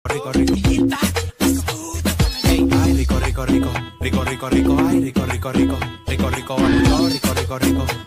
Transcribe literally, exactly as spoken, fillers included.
rico, rico. Ay, rico, rico, rico, rico, rico, rico, ay, rico, rico, rico, rico, rico, rico, rico, rico.